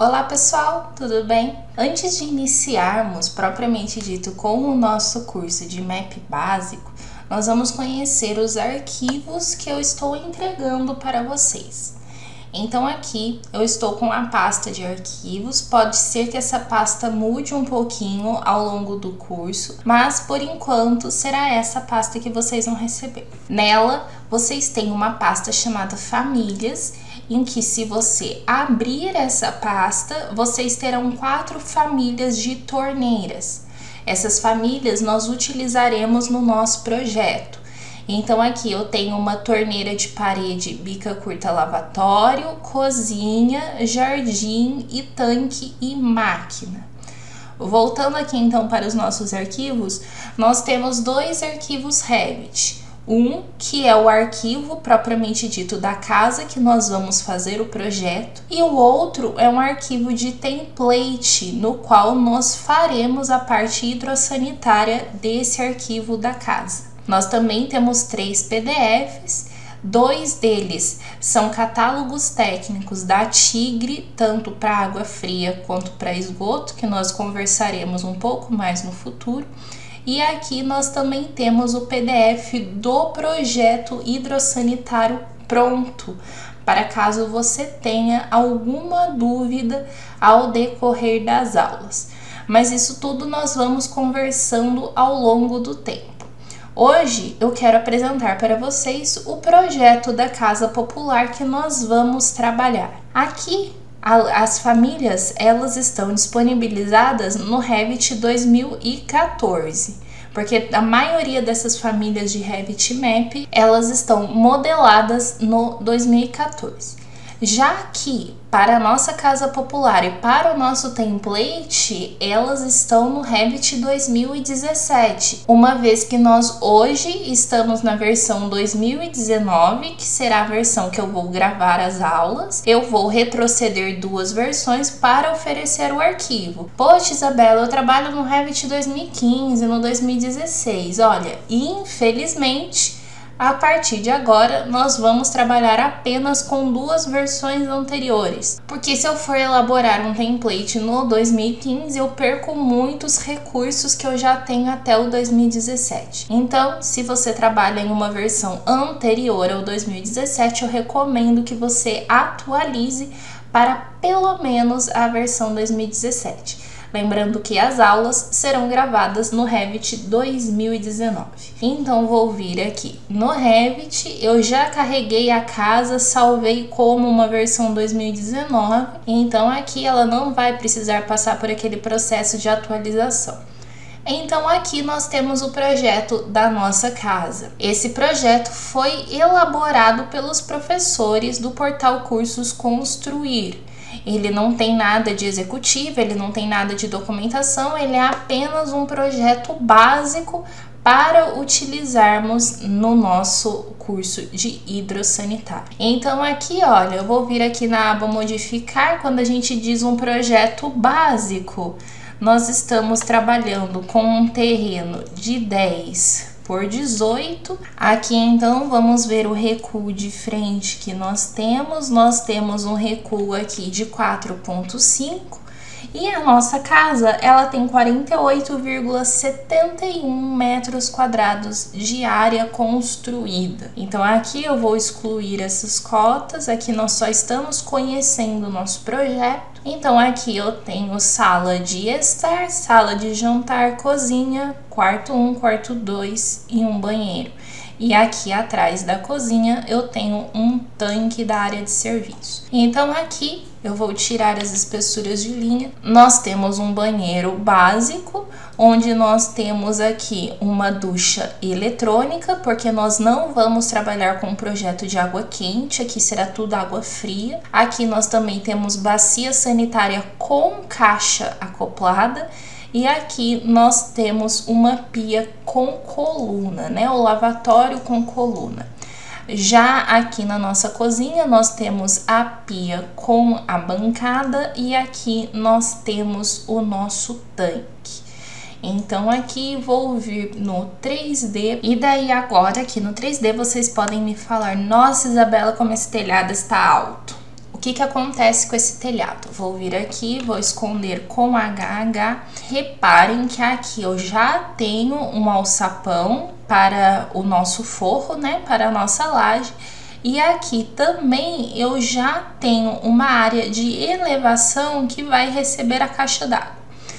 Olá pessoal, tudo bem? Antes de iniciarmos propriamente dito com o nosso curso de MAP básico, nós vamos conhecer os arquivos que eu estou entregando para vocês. Então aqui eu estou com a pasta de arquivos, pode ser que essa pasta mude um pouquinho ao longo do curso, mas por enquanto será essa pasta que vocês vão receber. Nela vocês têm uma pasta chamada Famílias, em que se você abrir essa pasta, vocês terão 4 famílias de torneiras. Essas famílias nós utilizaremos no nosso projeto. Então aqui eu tenho uma torneira de parede bica curta lavatório, cozinha, jardim e tanque e máquina. Voltando aqui então para os nossos arquivos, nós temos 2 arquivos Revit. Um que é o arquivo propriamente dito da casa que nós vamos fazer o projeto, e o outro é um arquivo de template no qual nós faremos a parte hidrossanitária desse arquivo da casa. Nós também temos 3 PDFs, 2 deles são catálogos técnicos da Tigre, tanto para água fria quanto para esgoto, que nós conversaremos um pouco mais no futuro. E aqui nós também temos o PDF do projeto hidrossanitário pronto, para caso você tenha alguma dúvida ao decorrer das aulas. Mas isso tudo nós vamos conversando ao longo do tempo. Hoje eu quero apresentar para vocês o projeto da Casa Popular que nós vamos trabalhar. Aqui as famílias, elas estão disponibilizadas no Revit 2014, porque a maioria dessas famílias de Revit MAP, elas estão modeladas no 2014. Já que para a nossa Casa Popular e para o nosso template, elas estão no Revit 2017, uma vez que nós hoje estamos na versão 2019, que será a versão que eu vou gravar as aulas. Eu vou retroceder 2 versões para oferecer o arquivo. Poxa, Isabela, eu trabalho no Revit 2015, no 2016. Olha, infelizmente, a partir de agora, nós vamos trabalhar apenas com 2 versões anteriores, porque se eu for elaborar um template no 2015, eu perco muitos recursos que eu já tenho até o 2017. Então, se você trabalha em uma versão anterior ao 2017, eu recomendo que você atualize para pelo menos a versão 2017. Lembrando que as aulas serão gravadas no Revit 2019. Então vou vir aqui no Revit, eu já carreguei a casa, salvei como uma versão 2019, então aqui ela não vai precisar passar por aquele processo de atualização. Então aqui nós temos o projeto da nossa casa. Esse projeto foi elaborado pelos professores do portal Cursos Construir. Ele não tem nada de executivo, ele não tem nada de documentação, ele é apenas um projeto básico para utilizarmos no nosso curso de hidrossanitário. Então aqui, olha, eu vou vir aqui na aba modificar. Quando a gente diz um projeto básico, nós estamos trabalhando com um terreno de 10 por 18. Aqui então vamos ver o recuo de frente que nós temos. Nós temos um recuo aqui de 4,5 e a nossa casa ela tem 48,71 metros quadrados de área construída. Então aqui eu vou excluir essas cotas, aqui nós só estamos conhecendo o nosso projeto. Então aqui eu tenho sala de estar, sala de jantar, cozinha, quarto 1, quarto 2 e um banheiro. E aqui atrás da cozinha eu tenho um tanque da área de serviço. Então aqui eu vou tirar as espessuras de linha. Nós temos um banheiro básico, onde nós temos aqui uma ducha eletrônica, porque nós não vamos trabalhar com um projeto de água quente, aqui será tudo água fria. Aqui nós também temos bacia sanitária com caixa acoplada. E aqui nós temos uma pia com coluna, né? O lavatório com coluna. Já aqui na nossa cozinha nós temos a pia com a bancada e aqui nós temos o nosso tanque. Então aqui vou vir no 3D e daí agora aqui no 3D vocês podem me falar: nossa, Isabela, como esse telhado está alto. O que acontece com esse telhado? Vou vir aqui, vou esconder com HH. Reparem que aqui eu já tenho um alçapão para o nosso forro, né? Para a nossa laje. E aqui também eu já tenho uma área de elevação que vai receber a caixa d'água.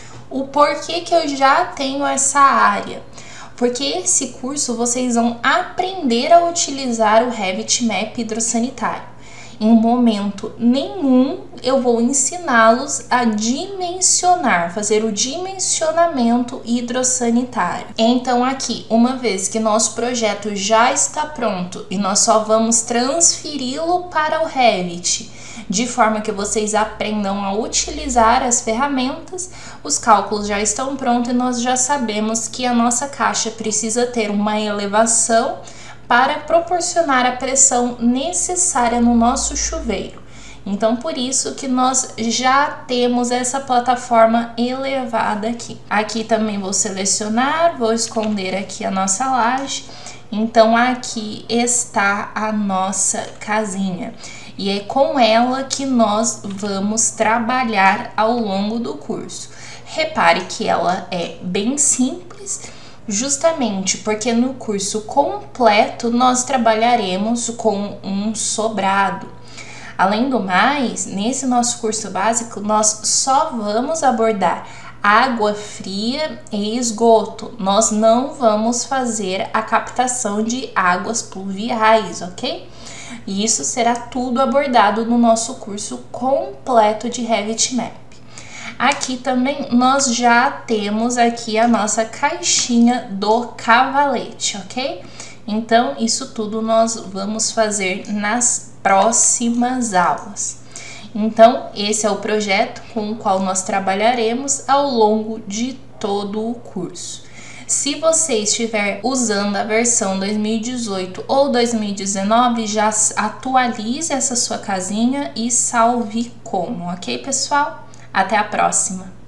O porquê que eu já tenho essa área? Porque esse curso vocês vão aprender a utilizar o Revit Map hidrossanitário. Em momento nenhum eu vou ensiná-los a dimensionar, fazer o dimensionamento hidrossanitário. Então aqui, uma vez que nosso projeto já está pronto e nós só vamos transferi-lo para o Revit, de forma que vocês aprendam a utilizar as ferramentas, os cálculos já estão prontos e nós já sabemos que a nossa caixa precisa ter uma elevação para proporcionar a pressão necessária no nosso chuveiro. Então, por isso que nós já temos essa plataforma elevada aqui. Aqui também vou selecionar, vou esconder aqui a nossa laje. Então, aqui está a nossa casinha. E é com ela que nós vamos trabalhar ao longo do curso. Repare que ela é bem simples, justamente porque no curso completo nós trabalharemos com um sobrado. Além do mais, nesse nosso curso básico, nós só vamos abordar água fria e esgoto. Nós não vamos fazer a captação de águas pluviais, ok? E isso será tudo abordado no nosso curso completo de Revit Map. Aqui também nós já temos aqui a nossa caixinha do cavalete, ok? Então, isso tudo nós vamos fazer nas próximas aulas. Então, esse é o projeto com o qual nós trabalharemos ao longo de todo o curso. Se você estiver usando a versão 2018 ou 2019, já atualize essa sua casinha e salve como, ok, pessoal? Até a próxima!